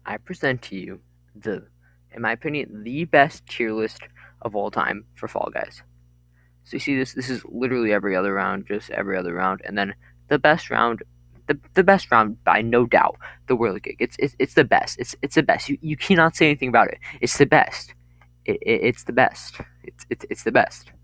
I present to you in my opinion, the best tier list of all time for Fall Guys. So you see this. This is literally every other round, just every other round, and then the best round, the best round by no doubt, the Whirly Gig. It's the best. It's the best. You cannot say anything about it. It's the best. It's the best. It's the best.